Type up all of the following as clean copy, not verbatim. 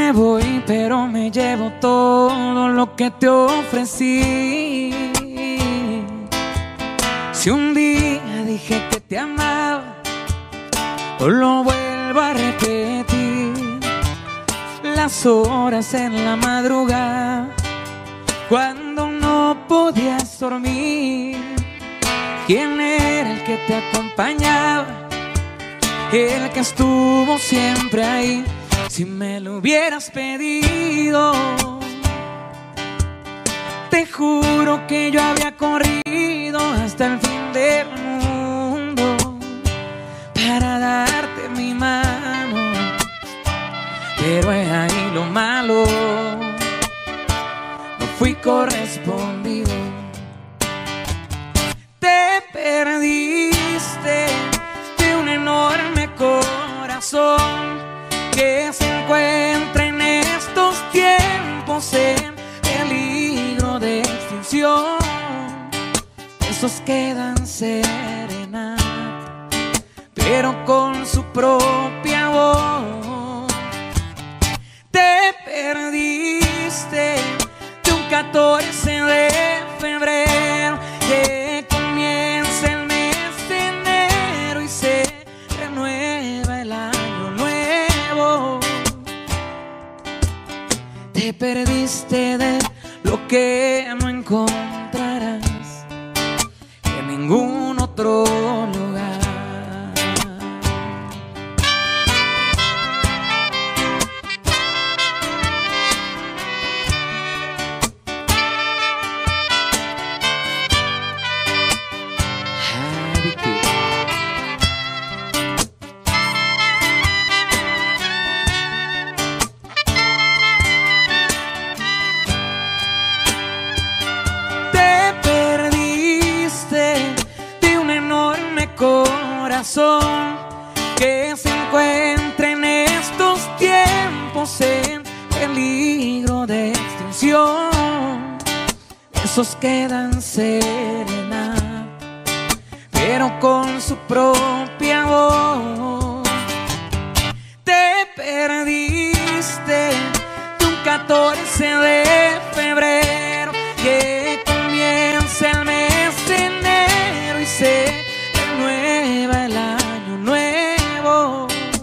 me voy, pero me llevo todo lo que te ofrecí. Si un día dije que te amaba, hoy lo vuelvo a repetir. Las horas en la madrugada, cuando no podías dormir, ¿quién era el que te acompañaba? El que estuvo siempre ahí. Si me lo hubieras pedido, te juro que yo había corrido hasta el fin del mundo para darte mi mano. Pero es ahí lo malo, no fui correspondido. Te perdiste de un enorme corazón que se encuentra en estos tiempos en peligro de extinción. Esos quedan serenata, pero con su propia voz. Te perdiste de un 14 de febrero que comienza el mes de enero y se renueva el año nuevo. Te perdiste de lo que no encontrarás en ningún otro lugar. Corazón que se encuentra en estos tiempos en peligro de extinción. Esos quedan serenados, pero con su propia voz. Te perdiste de un 14 de febrero que comienza el mes de enero y se renueva el año nuevo.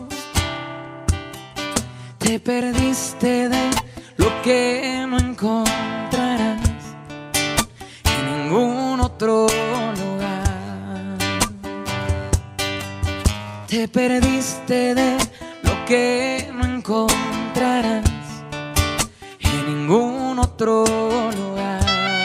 Te perdiste de lo que no encontrarás en ningún otro lugar. Te perdiste de lo que no encontrarás en ningún otro lugar.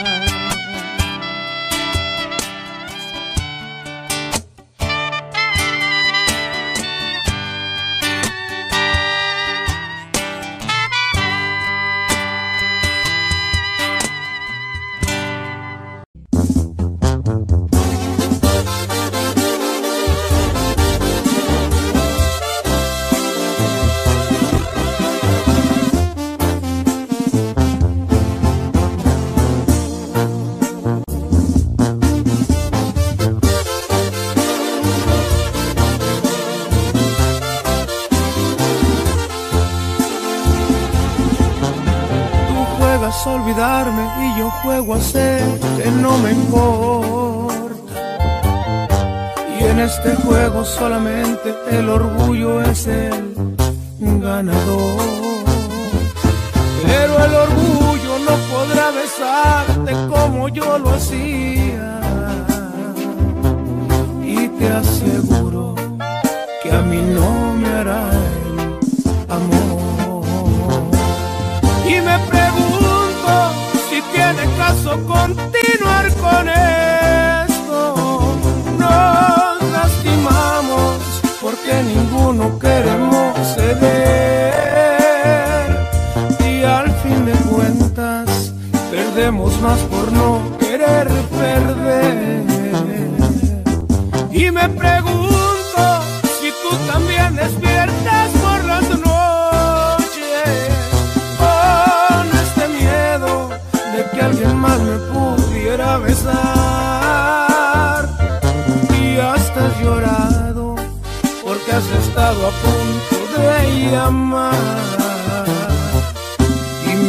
Olvidarme y yo juego a ser que no me importa. Y en este juego solamente el orgullo es el ganador. Pero el orgullo no podrá besarte como yo lo hacía. Y te aseguro que a mí no me hará el amor. Y me pregunto si tiene caso continuar con esto. Nos lastimamos porque ninguno queremos ceder. Y al fin de cuentas perdemos más por no querer perder. Y me pregunto si tú también despiertas por las noches que alguien más me pudiera besar. Y hasta has llorado porque has estado a punto de llamar.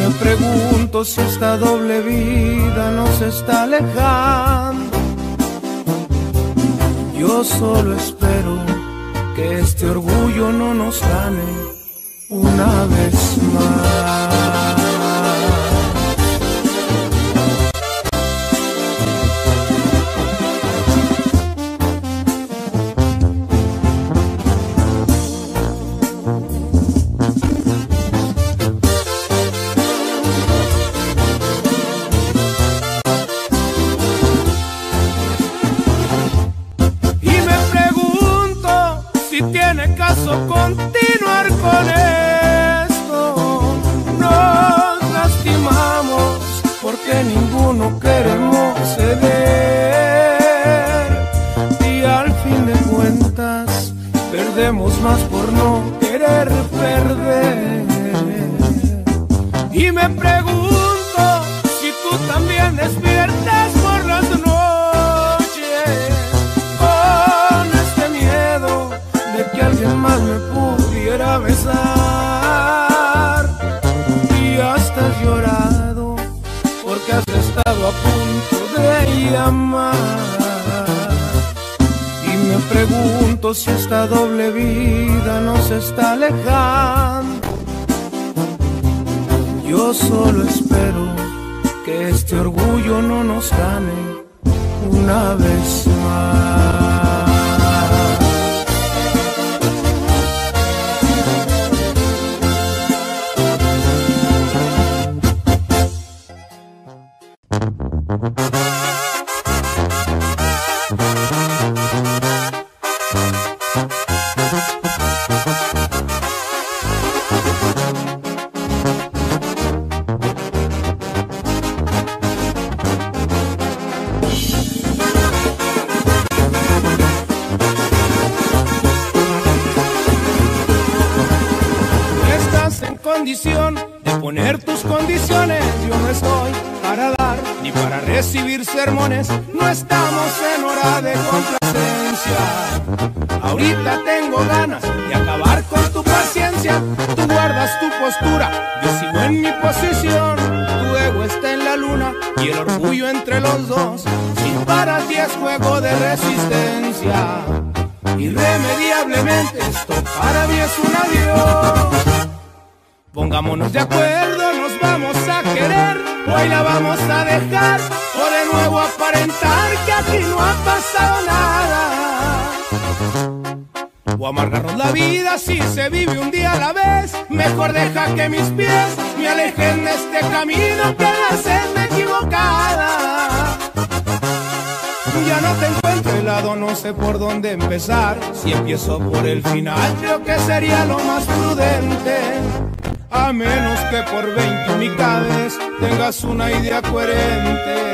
me pregunto si esta doble vida nos está alejando. Yo solo espero que este orgullo no nos gane una vez más. Continuar con esto, nos lastimamos porque ninguno queremos ceder y al fin de cuentas perdemos más por no querer perder. Y me pregunto si tú también despiertas por las noches con este miedo de que alguien más me pudiera besar, y hasta has llorado porque has estado a punto de llamar. Y me pregunto si esta doble vida nos está alejando. Yo solo espero que este orgullo no nos gane una vez más. De poner tus condiciones, yo no estoy para dar ni para recibir sermones. No estamos en hora de complacencia. Ahorita tengo ganas de acabar con tu paciencia. Tú guardas tu postura, yo sigo en mi posición. Tu ego está en la luna y el orgullo entre los dos. Si para ti es juego de resistencia, irremediablemente esto para mí es un adiós. Pongámonos de acuerdo, nos vamos a querer, hoy la vamos a dejar, o de nuevo aparentar que aquí no ha pasado nada. O amargarnos la vida si se vive un día a la vez, mejor deja que mis pies me alejen de este camino que la senda equivocada. Ya no te encuentro helado, no sé por dónde empezar, si empiezo por el final creo que sería lo más prudente. A menos que por 20 unidades tengas una idea coherente.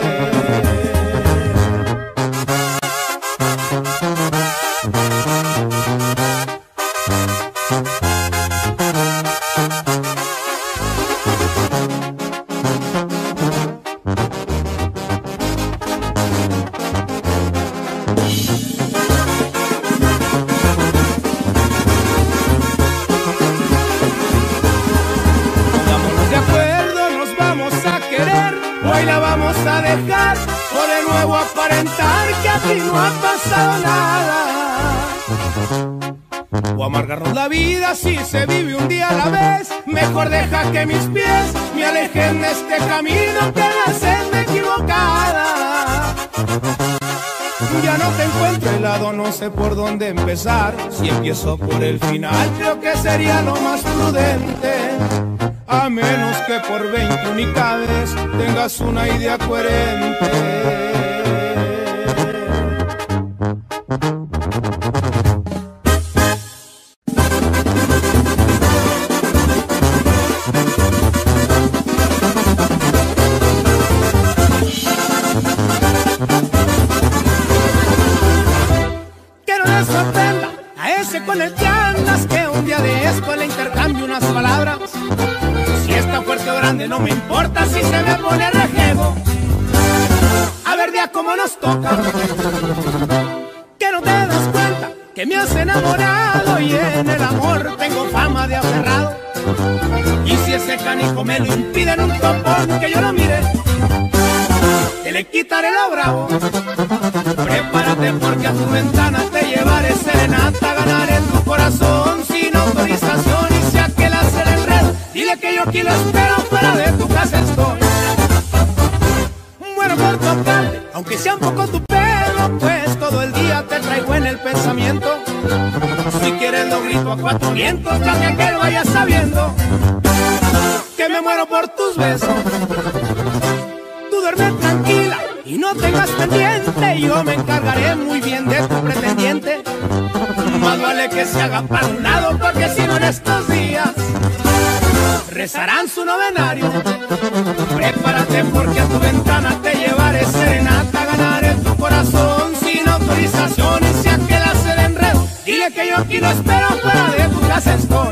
Hoy la vamos a dejar, o de nuevo aparentar que aquí no ha pasado nada. O amargarnos la vida si se vive un día a la vez, mejor deja que mis pies me alejen de este camino que la senda equivocada. Ya no te encuentro helado, no sé por dónde empezar, si empiezo por el final creo que sería lo más prudente. A menos que por 20 unidades tengas una idea coherente. Que no le sorprenda a ese con el que andas, que un día de escuela intercambio unas palabras. Si está fuerte o grande no me importa, si se me pone rejego. A ver día como nos toca. Que no te das cuenta que me has enamorado, y en el amor tengo fama de aferrado. Y si ese canijo me lo impide en un topón que yo lo mire, te le quitaré lo bravo. Prepárate porque a tu ventana te llevaré serenata, ganaré tu corazón sin autorización. Y si aquel hace el enredo, dile que yo aquí lo espero, fuera de tu casa estoy. Muero por tocarte, aunque sea un poco tu pelo, pues todo el día te traigo en el pensamiento. Si quieres lo grito a cuatro vientos, ya que aquel vaya sabiendo que me muero por tus besos. Tú duerme tranquila y no tengas pendiente, yo me encargaré muy bien de tu pretendiente. Más vale que se haga para un lado, porque si no en estos días rezarán su novenario. Prepárate porque a tu ventana te llevaré serenata, ganaré tu corazón sin autorización. Y si aquel hace el enredo, dile que yo aquí lo espero, fuera de tu casa estoy.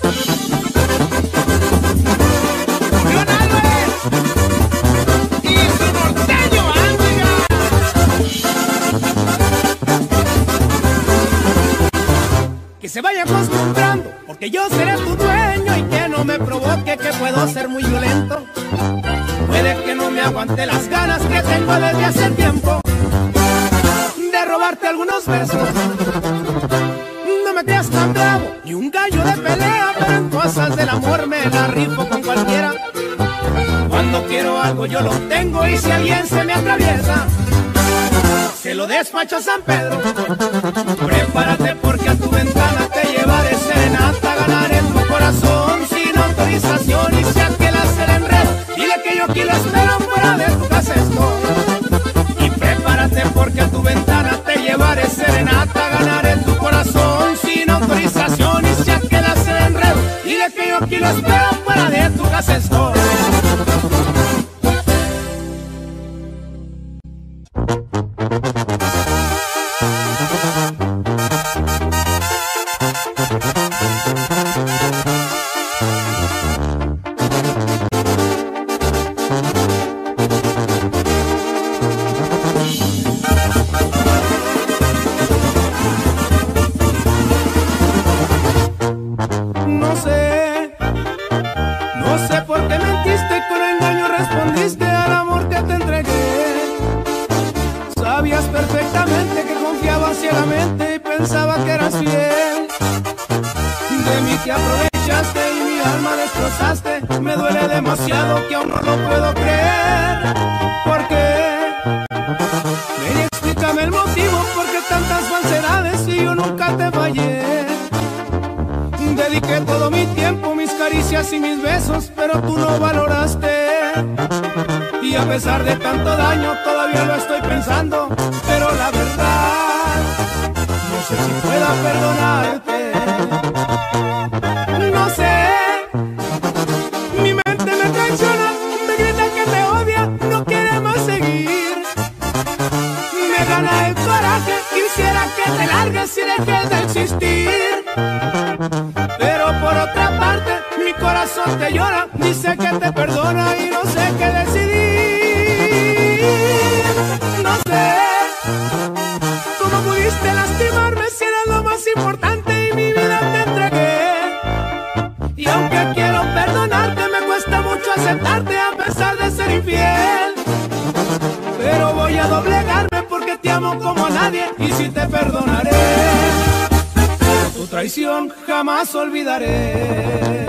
Que se vaya acostumbrando, porque yo seré tu dueño, y que no me provoque que puedo ser muy violento. Puede que no me aguante las ganas que tengo desde hace tiempo de robarte algunos besos. No me creas tan bravo, ni un gallo de pelea, pero en cosas del amor me la rifo con cualquiera. Cuando quiero algo yo lo tengo, y si alguien se me atraviesa, se lo despacho a San Pedro. Prepárate porque a tu ventana te llevaré serenata, ganaré tu corazón sin autorización. Y si aquel hace el enredo, dile que yo aquí lo espero, fuera de tu casa estoy. Y prepárate porque a tu ventana te llevaré serenata, ganaré tu corazón sin autorización. Y si aquel hace el enredo, dile que yo aquí lo espero, fuera de tu casa estoy. No sé por qué mentiste, con engaño respondiste al amor que te entregué. Sabías perfectamente que confiaba ciegamente y pensaba que eras fiel. De mí te aprovechaste y mi alma destrozaste. Me duele demasiado que aún no lo puedo creer. ¿Por qué? Ven y explícame el motivo, por qué tantas falsedades y yo nunca te fallé. Dediqué todo mi tiempo, mis caricias y mis besos, pero tú no valoraste. Y a pesar de tanto daño todavía lo estoy pensando, pero la verdad no sé si pueda perdonarte. No sé, mi mente me traiciona, me grita que te odia, no quiere más seguir. Me gana el coraje, quisiera que te largues y dejes de existir. Pero por otra parte, mi corazón te llora, dice que te perdona y no sé qué decidir. No sé cómo pudiste lastimarme si eras lo más importante y mi vida te entregué. Y aunque quiero perdonarte, me cuesta mucho aceptarte a pesar de ser infiel. Pero voy a doblegarme porque te amo como a nadie y si te perdonaré, tu traición jamás olvidaré.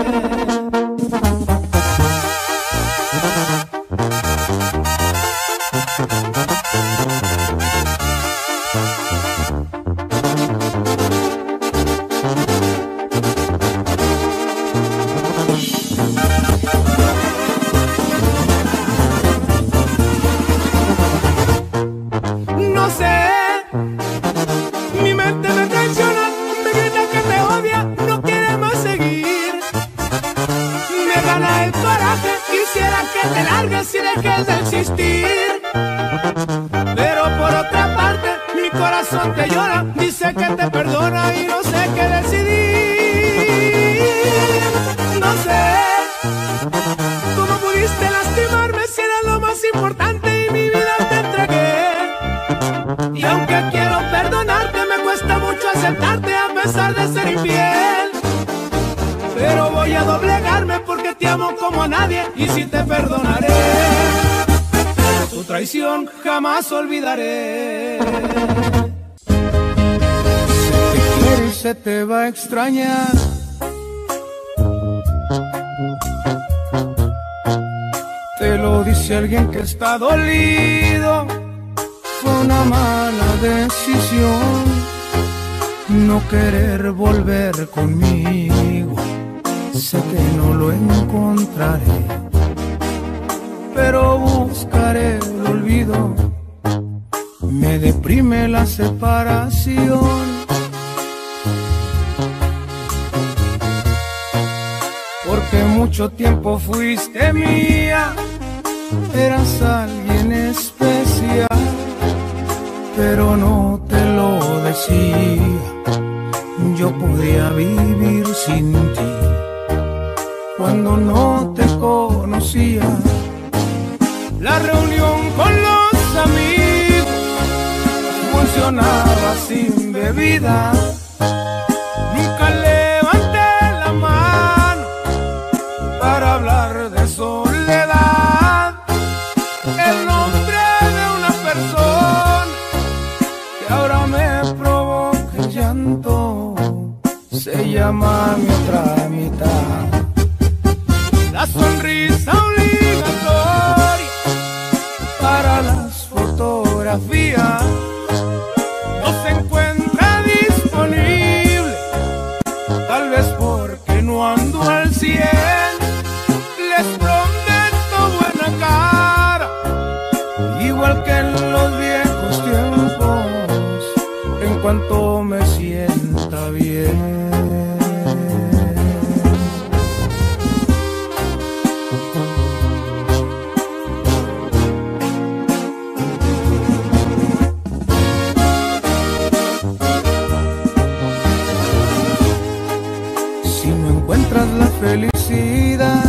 No sé, mi mente me traiciona, me grita que te odia, no quiere más seguir. Me gana el coraje, quisiera que te largues y dejes de existir. Pero por otra parte, mi corazón te llora, dice que te perdona y no sé qué decidir. No sé cómo pudiste lastimarme si era lo más importante y mi vida te entregué. Y aunque quiero perdonarte, me cuesta mucho aceptarte a pesar de ser infiel. Pero voy a doblegar como a nadie y sí te perdonaré. Tu traición jamás olvidaré. Se te quiere y se te va a extrañar. Te lo dice alguien que está dolido. Fue una mala decisión no querer volver conmigo. Sé que no lo encontraré, pero buscaré el olvido. Me deprime la separación. Porque mucho tiempo fuiste mía, eras alguien especial, pero no te lo decía. Yo podría vivir sin ti. Cuando no te conocía, la reunión con los amigos funcionaba sin bebida. Nunca levanté la mano para hablar de soledad. El nombre de una persona que ahora me provoca el llanto se llama mi otra mitad. La sonrisa obligatoria para las fotografías no se encuentra disponible, tal vez porque no ando al 100. Les prometo buena cara, igual que en los viejos tiempos, en cuanto me sienta bien. La felicidad,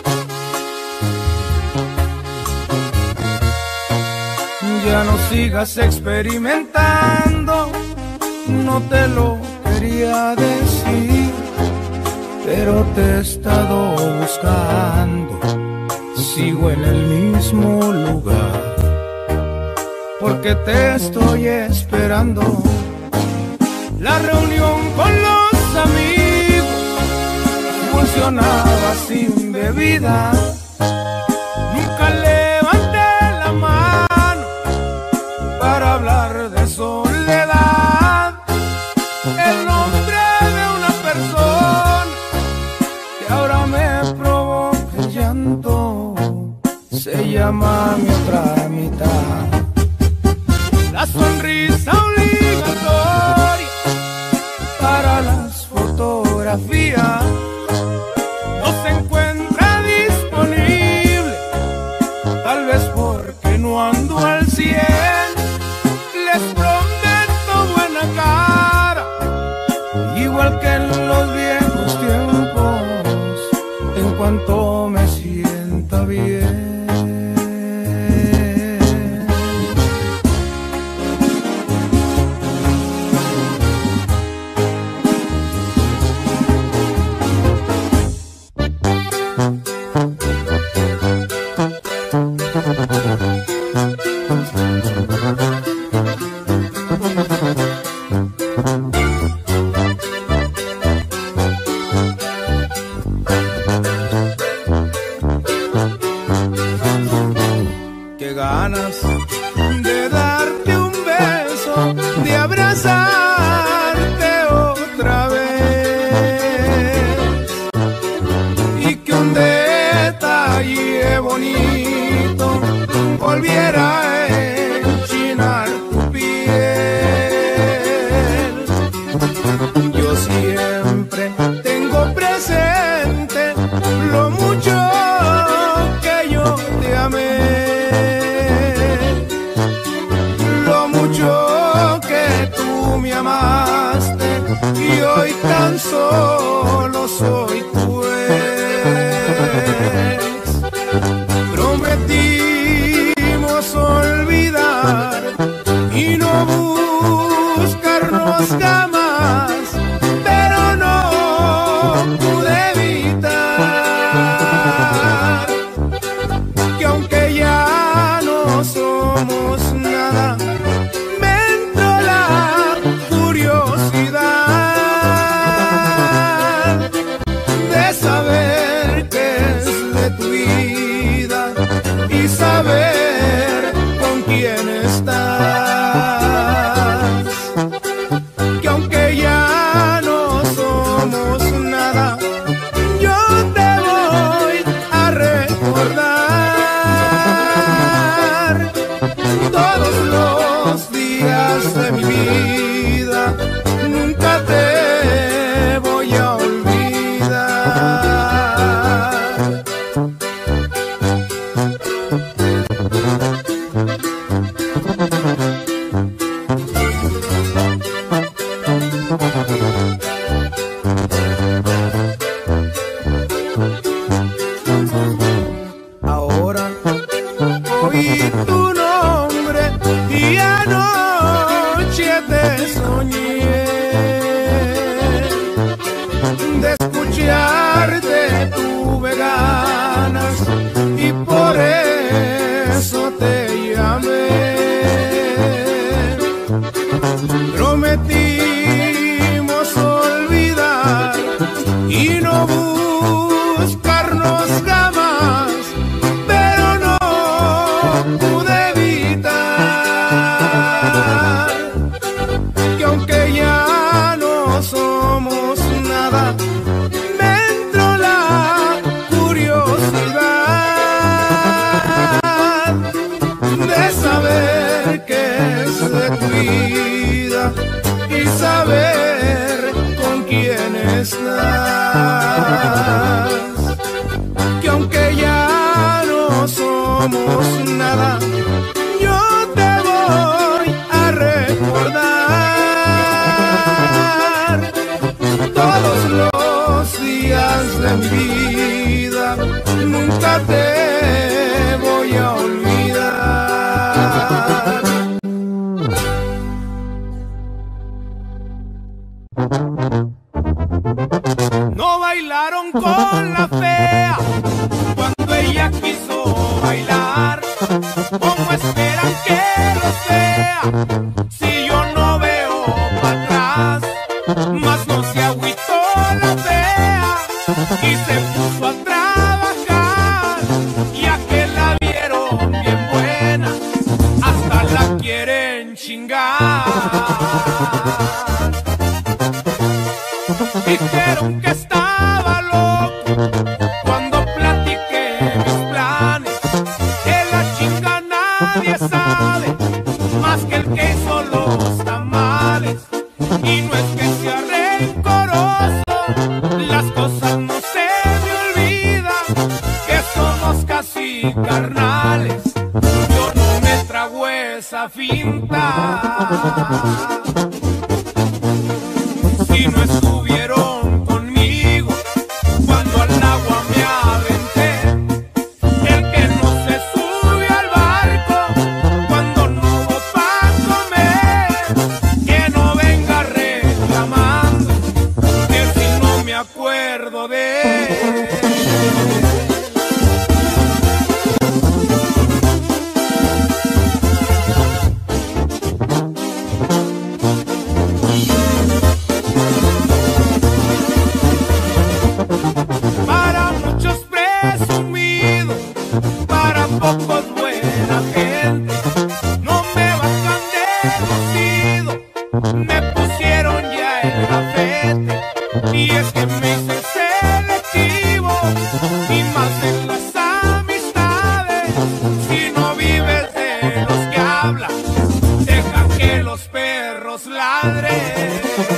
ya no sigas experimentando. No te lo quería decir, pero te he estado buscando. Sigo en el mismo lugar, porque te estoy esperando. La reunión con los amigos funcionaba sin bebida. Nunca levanté la mano para hablar de soledad. El nombre de una persona que ahora me provoca el llanto se llama mi otra mitad. La sonrisa obligatoria para las fotografías no se encuentra disponible, tal vez porque no ando al 100. Les prometo buena cara, igual que en los viejos tiempos, en cuanto me sienta bien. Qué ganas de darte un beso, de abrazarte otra vez, y que un detalle bonito volviera a enchinar tu piel. Yo siempre tengo presente lo mucho que yo te amé, lo mucho que tú me amaste, y hoy tan solo soy tu ex. Prometimos olvidar y no buscarnos jamás, pero no pude evitar de tu vida y saber con quién estás. Que aunque ya no somos nada, yo te voy a recordar todos los días de mi vida. Nunca te voy a olvidar. No bailaron con la fea cuando ella quiso bailar. ¿Cómo esperan que los vea si yo no veo para atrás? Mas no se agüitó la fea y se puso a trabajar. Ya que la vieron bien buena, hasta la quieren chingar. Dijeron que estaba loco cuando platiqué mis planes, que la chinga nadie sabe más que el que hizo los tamales. Y no es que sea rencoroso, las cosas no se me olvidan, que somos casi carnales. Yo no me trago esa finta. Si no estuvieron conmigo cuando al agua me aventé, el que no se sube al barco cuando no hubo pa' comer, que no venga reclamando que si no me acuerdo de él. Pocos buena gente, no me bajan de lucido, me pusieron ya el gafete. Y es que me hice selectivo, y más en las amistades. Si no vives de los que hablan, deja que los perros ladren.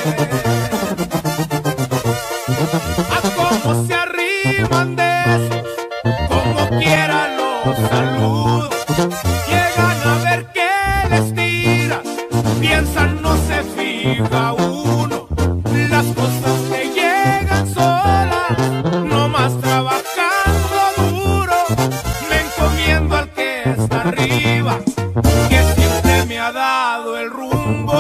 A cómo se arriman de esos, como quieran saludo, llegan a ver que les tiras, piensan no se fija uno, las cosas te llegan solas, nomás trabajando duro, me encomiendo al que está arriba, que siempre me ha dado el rumbo.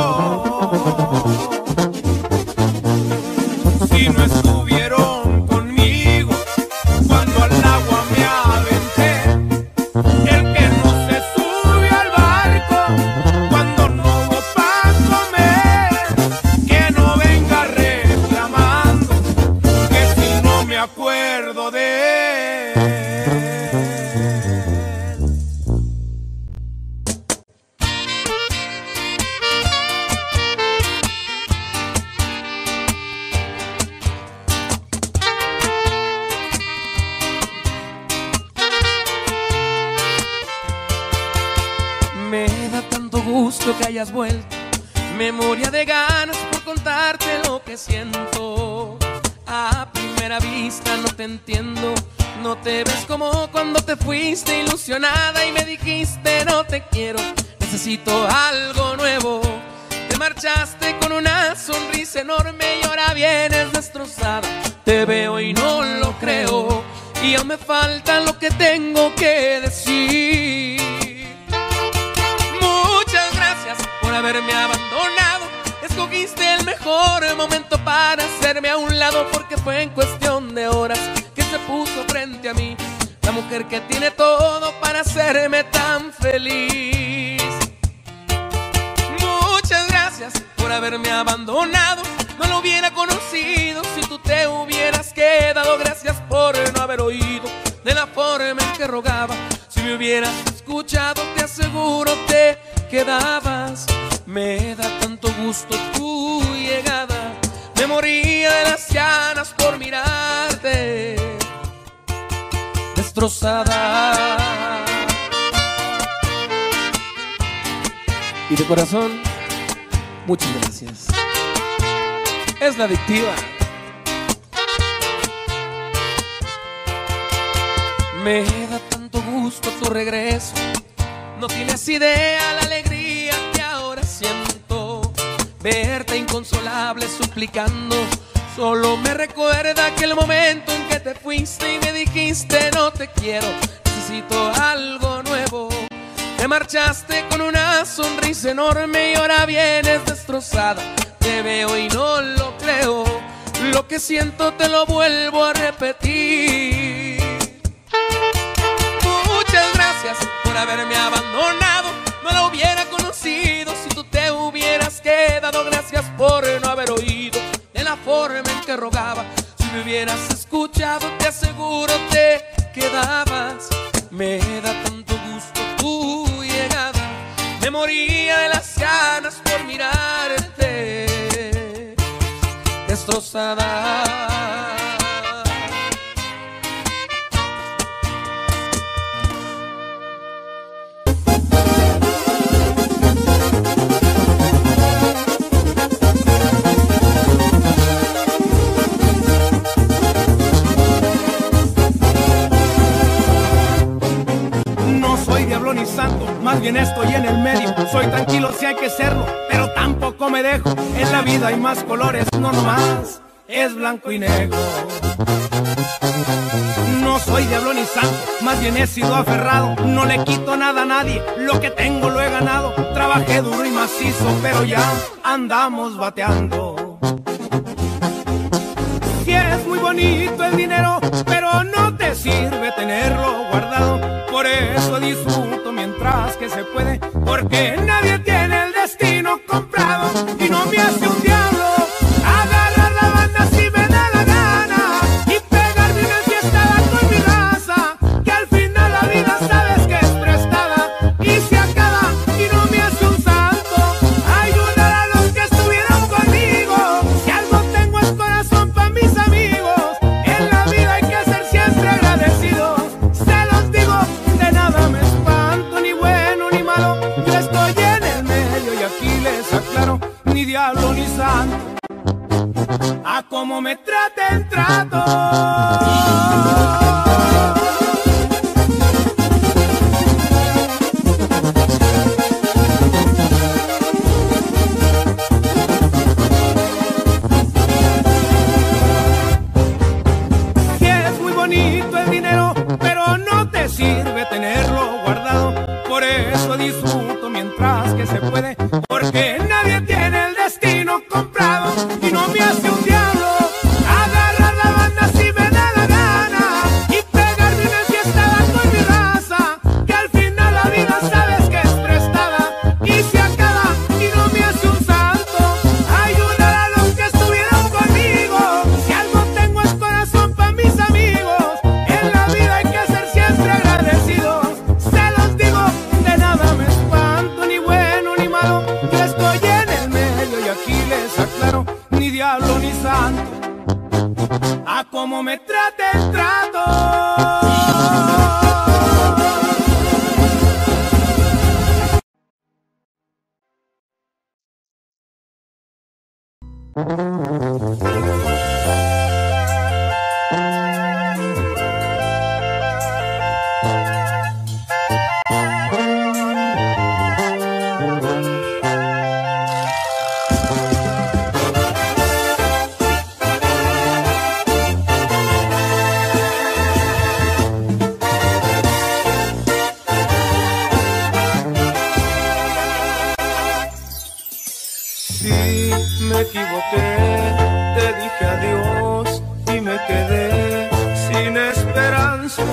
Si no estuvieron conmigo cuando al agua me aventé, el que no se sube al barco cuando no hubo pa' comer, que no venga reclamando que si no me acuerdo de él. Me da tanto gusto que hayas vuelto, me moría de ganas por contarte lo que siento. A primera vista no te entiendo, no te ves como cuando te fuiste ilusionada y me dijiste no te quiero, necesito algo nuevo. Te marchaste con una sonrisa enorme y ahora vienes destrozada. Te veo y no lo creo, y aún me falta lo que tengo que decir. Muchas gracias por haberme abandonado. Escogiste el mejor momento para hacerme a un lado, porque fue en cuestión de horas que se puso frente a mí la mujer que tiene todo para hacerme tan feliz. Muchas gracias por haberme abandonado. No lo hubiera conocido si tú te hubieras quedado. Gracias por no haber oído de la forma en que rogaba. Si me hubieras escuchado, te aseguro te quedabas. Me da tanto gusto tu llegada, me moría de las ganas por mirarte destrozada. Y de corazón, muchas gracias. Es La Adictiva. Me da tanto gusto tu regreso. No tienes idea la alegría que ahora siento. Verte inconsolable suplicando solo me recuerda aquel momento en que te fuiste y me dijiste no te quiero, necesito algo nuevo. Te marchaste con una sonrisa enorme y ahora vienes destrozada. Te veo y no lo creo, lo que siento te lo vuelvo a repetir. Muchas gracias por haberme abandonado, no la hubiera conocido si tú te hubieras quedado. Gracias por no haber oído de la forma en que rogaba. Si me hubieras escuchado te aseguro te quedabas. Me da tanto gusto tu llegada, me moría de las ganas por mirarte destrozada. Ni santo, más bien estoy en el medio. Soy tranquilo si hay que serlo, pero tampoco me dejo. En la vida hay más colores, no nomás es blanco y negro. No soy diablo ni santo, más bien he sido aferrado. No le quito nada a nadie, lo que tengo lo he ganado. Trabajé duro y macizo, pero ya andamos bateando. Sí es muy bonito el dinero, pero no te sirve tenerlo guardado. Por eso disfruto mientras que se puede, porque nadie tiene el destino comprado. Y no me hace un diablo agarrar la banda si me da la gana y pegarme una fiestada con mi raza, que al final la vida sabes que es prestada y se acaba. Y no me hace un santo ayudar a los que estuvieron conmigo. Si algo tengo es corazón para mis amigos. En la vida hay que ser siempre agradecidos. Se los digo, de nada me espanto, ni bueno ni malo. Yo estoy en el medio y aquí les aclaro, ni diablo ni santo, a como me traten trato. Sí es muy bonito el dinero, pero no te sirve tenerlo guardado. Por eso disfruto mientras que se puede, porque nadie tiene el destino comprado. Y no me hace un diablo agarrar la banda si me da la gana y pegarme una fiestada con mi raza, que al final la vida sabes que es prestada y se acaba. Y no me hace un santo ayudar a los que estuvieron conmigo. Si algo tengo es corazón para mis amigos. En la vida hay que ser siempre agradecidos. Se los digo, de nada me espanto, ni bueno ni malo. Yo estoy en el medio y aquí les aclaro, ni diablo ni santo, a como me traten trato. Sí, me equivoqué, te dije adiós y me quedé sin esperanza,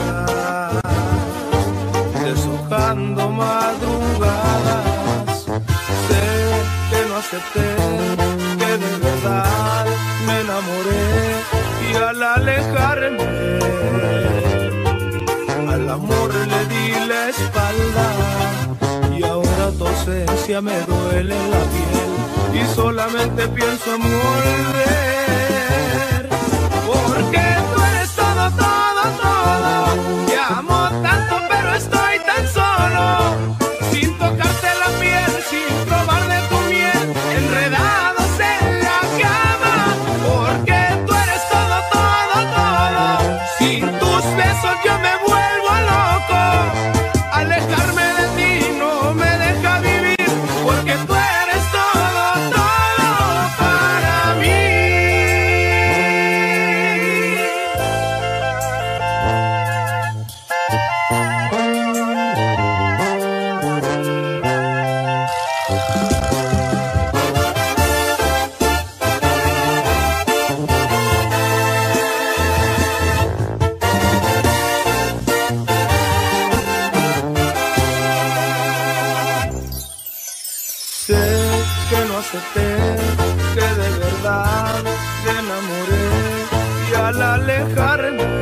deshojando madrugadas. Sé que no acepté, que de verdad me enamoré y al alejarme al amor le di la espalda. Y ahora tu ausencia me duele en la piel y solamente pienso en volver, porque tú eres todo, todo, todo. Te amo tanto pero estoy tan solo, sin tocarte la piel, sin acepté que de verdad me enamoré, y al alejarme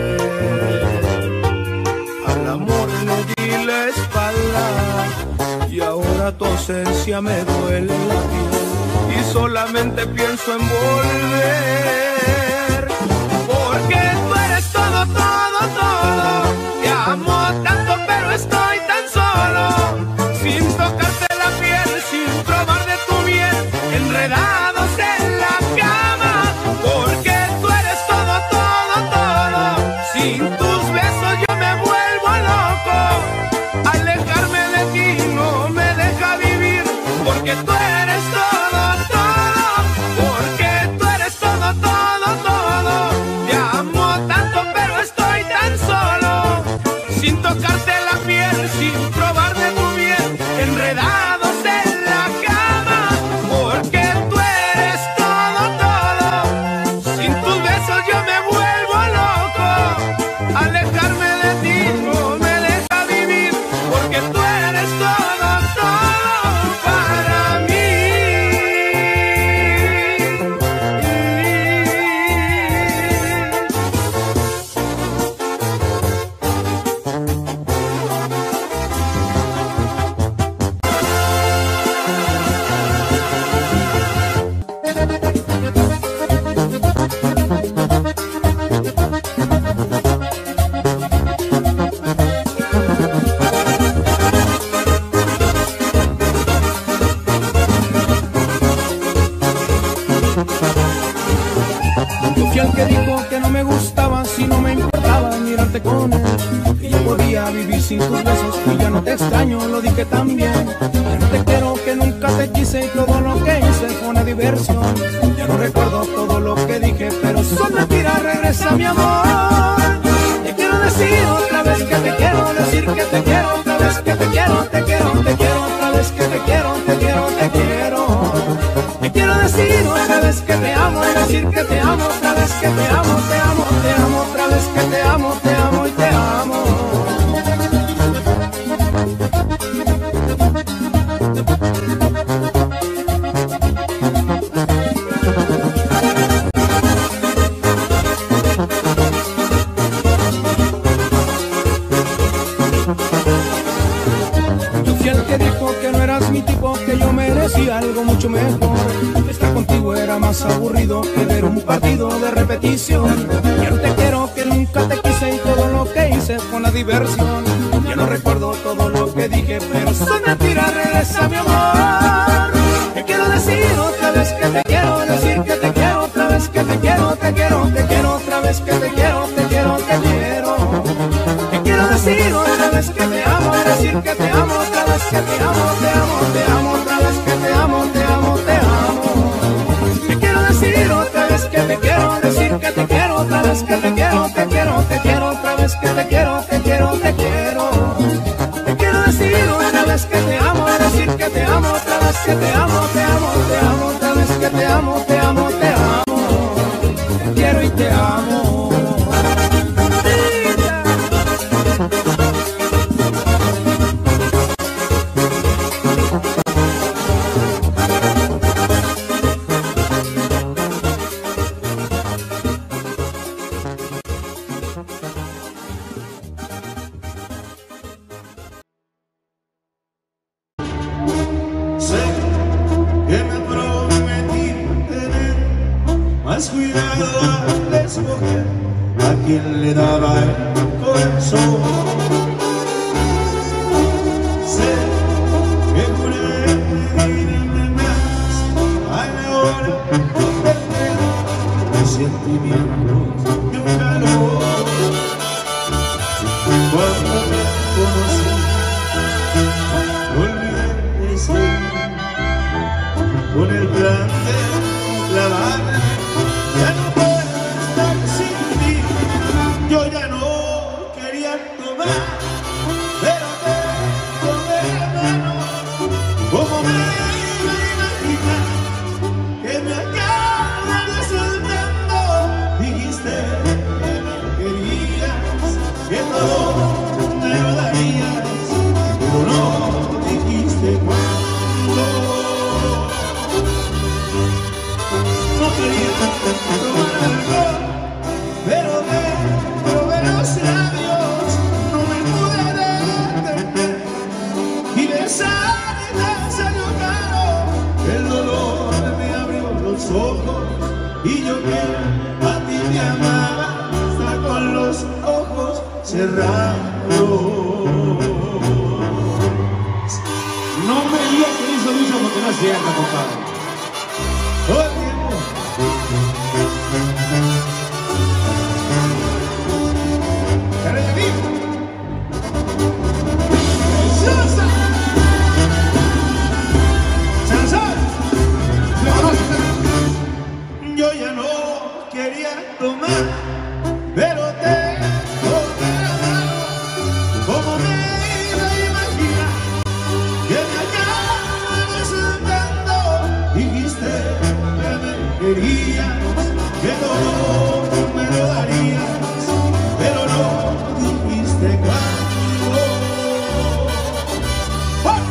al amor le di la espalda, y ahora tu ausencia me duele la piel y solamente pienso en volver, porque tú eres todo, todo, todo. Te amo tanto pero estoy tan solo, sin tocarte la piel, sin probar de tu miel, enredados en la cama, porque tú eres todo, todo, todo. Sin tus besos yo me vuelvo loco, alejarme de ti no me deja vivir, porque tú eres todo, todo, porque tú eres todo, todo, todo. Te amo tanto pero estoy tan solo, sin tocarte la piel, sin probar de tu miel, enredados en la cama, porque tú eres todo, todo. Sin tus besos yo me vuelvo loco, alejarme de ti no me deja vivir, porque tú eres todo, todo para mí. Yo fui el que dijo que no me gustaba si no me importaba mirarte con él, que yo podía vivir sin tus besos y ya no te extraño, lo dije también. Ya no te quiero, que nunca te quise y todo lo que hice fue una diversión. Ya no recuerdo todo lo que dije, pero son mentiras, regresa mi amor. Te quiero decir otra vez que te quiero, decir que te quiero, otra vez que te quiero, te quiero, te quiero, otra vez que te quiero, te quiero, te quiero. Te quiero decir otra vez que te amo, decir que te amo, otra vez que te amo, te amo, te amo, otra vez que te amo, te amo y te amo. Yo fui el que dijo que no eras mi tipo, que yo merecía algo mucho mejor. Estar contigo era más aburrido que ver un partido de repetición. Ya no te quiero, que nunca te quise y todo lo que hice fue una diversión. Ya no recuerdo todo lo que dije, pero son mentiras, regresa mi amor. Te quiero decir otra vez que te quiero, decir que te quiero, otra vez que te quiero, te quiero, te quiero, otra vez que te quiero, te quiero, te quiero. Te quiero decir otra vez que te amo, decir que te amo, otra vez que te amo, te amo, te amo, otra vez que te amo, te amo, te amo. Te quiero decir otra vez que te quiero, decir que te quiero, otra vez que te quiero, te quiero, te quiero, otra vez que te quiero, te quiero, te quiero. Te quiero decir otra vez que te amo, decir que te amo, otra vez que te amo, te amo, te amo, otra vez que te amo, te amo, te amo. Te quiero y te amo. Sé que me prometí tener más cuidado al escoger a quien le daba el corazón. Sé que juré pedirme más a la hora de tener los sentimientos de un calor. Cuando te conocí, olvidé ese con el plan de clavarme. Ya no puedo estar sin ti, yo ya no quería tomar, pero te tomé la mano. Como me iba a imaginar que me acabas soltando, dijiste que me querías, que todo me lo darías, pero no dijiste cuándo. tomar alcohol, pero dentro de los labios no me pude detener y besarte salió caro. El dolor me abrió los ojos y yo que a ti te amaba hasta con los ojos cerrados. No me digas que hizo mucho porque no es cierto, compadre. Todo el tiempo. ¡Dale de mí! ¡Salsa! ¡Salsa! Yo ya no quería tomar, pero te tomé la mano. Como me iba a imaginar que me acabas cantando. Dijiste que me querías, que todo me lo darías, pero no dijiste cuándo. ¡Oh!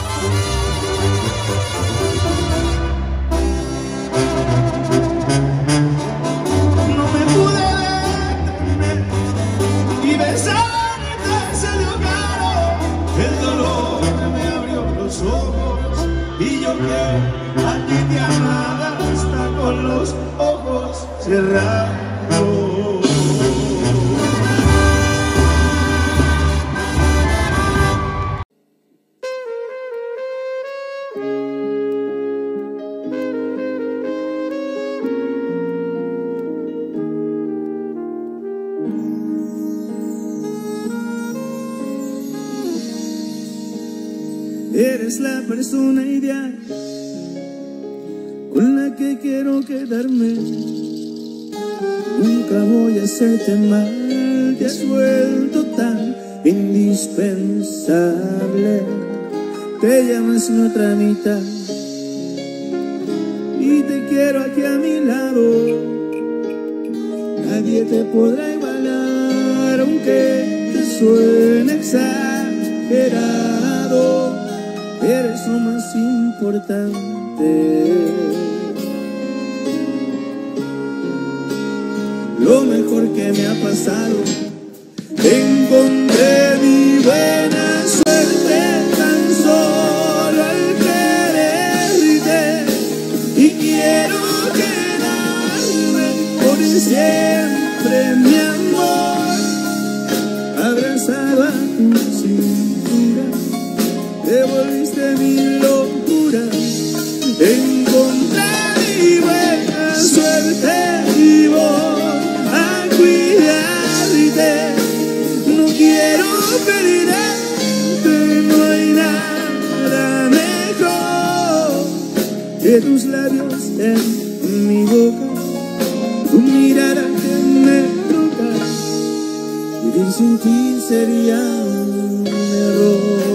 No me pude detener y besarte salió caro. El dolor me abrió los ojos y yo que a ti te amaba hasta con los ojos cerrados. Eres la persona ideal con la que quiero quedarme. Nunca voy a hacerte mal, te has vuelto tan indispensable. Te llamas mi otra mitad y te quiero aquí a mi lado. Nadie te podrá igualar aunque te suene exagerado. Eres lo más importante. Lo mejor que me ha pasado, encontré mi buena suerte tan solo al quererte y quiero quedarme por siempre, mi amor, abrazado a tu cintura. Te volviste mi locura, encontré mi buena suerte y voy a cuidarte. No quiero perderte, no hay nada mejor que tus labios en mi boca, tu mirada que me toca. Vivir sin ti sería un error.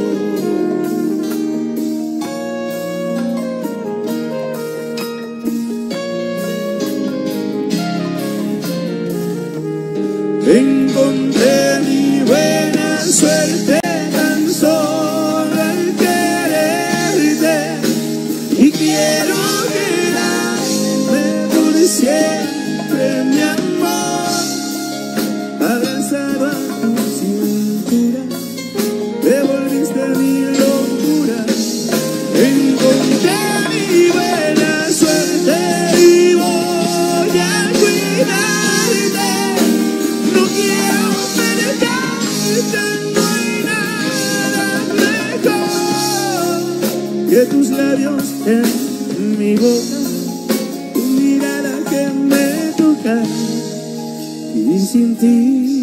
Encontré mi buena suerte tan solo al quererte y quiero quedarme por siempre, mi amor, abrazado a tu cintura. Te volviste mi locura. Encontré mi buena suerte y voy a cuidarte. No quiero perderte, no hay nada mejor que tus labios en mi boca, tu mirada que me toca. Y sin ti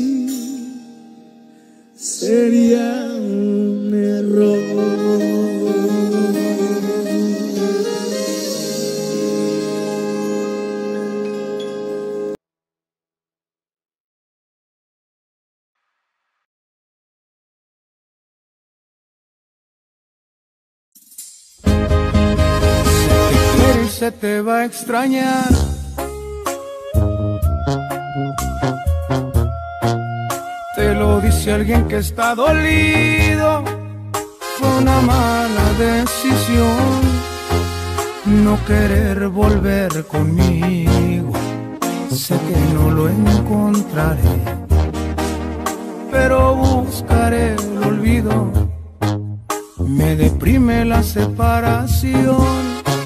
sería un error. Se te va a extrañar. Te lo dice alguien que está dolido. Fue una mala decisión. no querer volver conmigo. Sé que no lo encontraré, pero buscaré el olvido. Me deprime la separación,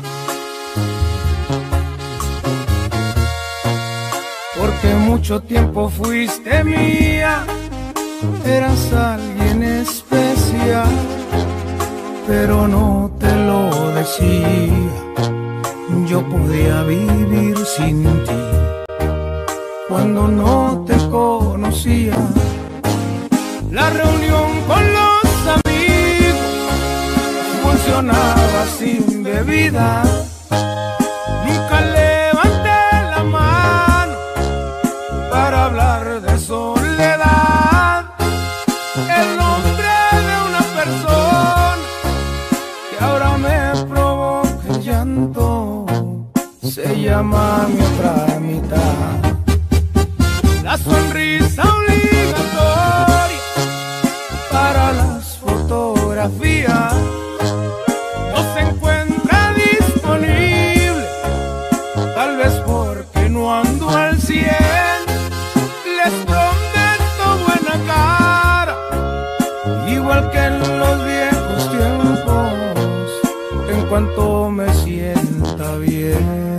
porque mucho tiempo fuiste mía. Eras alguien especial, pero no te lo decía. Yo podía vivir sin ti cuando no te conocía. La reunión con los amigos funcionaba sin bebida. Nunca levanté la mano para hablar de soledad. El nombre de una persona que ahora me provoca el llanto se llama mi otra mitad. La sonrisa obligatoria para las fotografías no se encuentra disponible, tal vez porque no ando al 100. Les prometo buena cara, igual que en los viejos tiempos, en cuanto me sienta bien.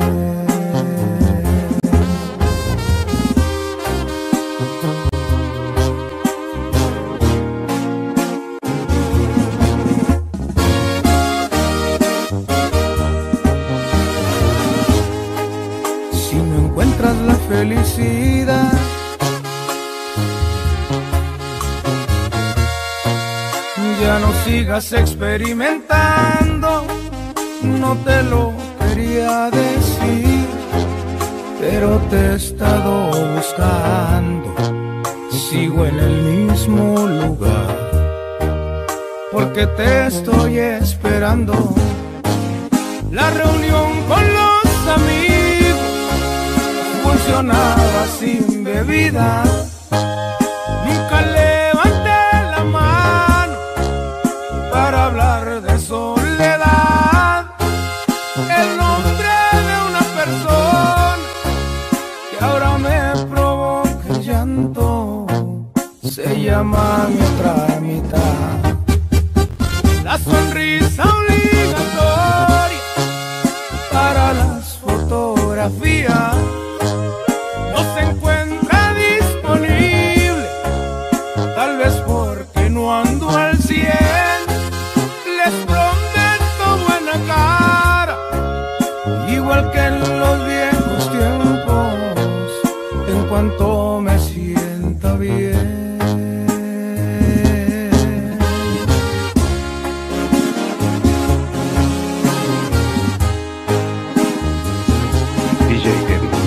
Si no encuentras la felicidad, ya no sigas experimentando. No te lo quería decir, pero te he estado buscando. Sigo en el mismo lugar, porque te estoy esperando. La reunión con los amigos funcionaba sin bebida. Nunca levanté la mano para hablar de soledad. El nombre de una persona que ahora me provoca el llanto se llama mi otra mitad. La sonrisa obligatoria para las fotografías no se encuentra disponible, tal vez porque no ando al 100. Les prometo buena cara, igual que en los viejos tiempos, en cuanto me sienta bien. DJ Edix.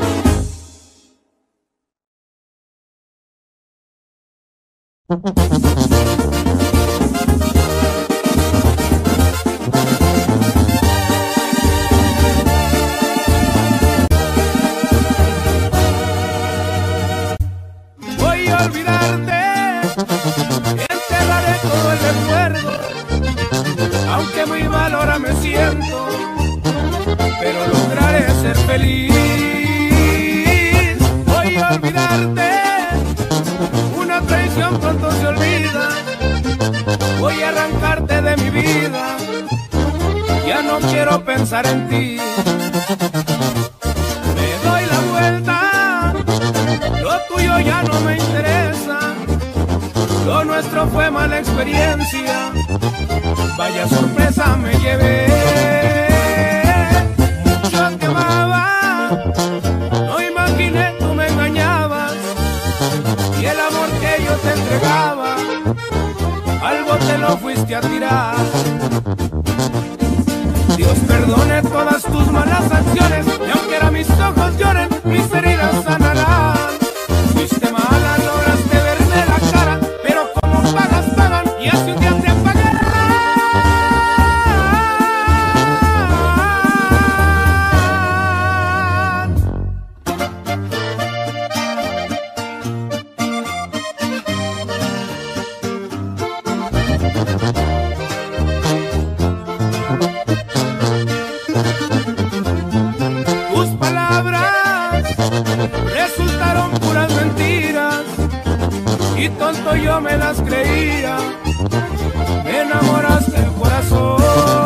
Voy a olvidarte, enterraré todo el recuerdo, aunque muy mal ahora me siento, pero lograré ser feliz. Voy a olvidarte, una traición pronto se olvida. Voy a arrancarte de mi vida, ya no quiero pensar en ti. Me doy la vuelta, lo tuyo ya no me interesa. Lo nuestro fue mala experiencia, vaya sorpresa me llevé. Mucho te amaba, no imaginé tú me engañabas, y el amor que yo te entregaba al bote lo fuiste a tirar. Dios perdone todas tus malas acciones, y aunque ahora mis ojos lloren, mis heridas sanarán. Fuiste mala, lograste verme la cara, pero como pagas, pagan, y hace un día te apagarán. tonto yo me las creía, me enamoraste el corazón.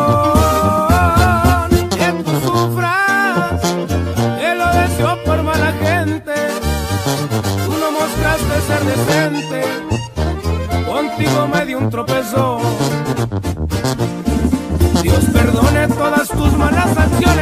Que tú sufras, te lo deseo por mala gente, tú no mostraste ser decente, contigo me di un tropezón. Dios perdone todas tus malas acciones,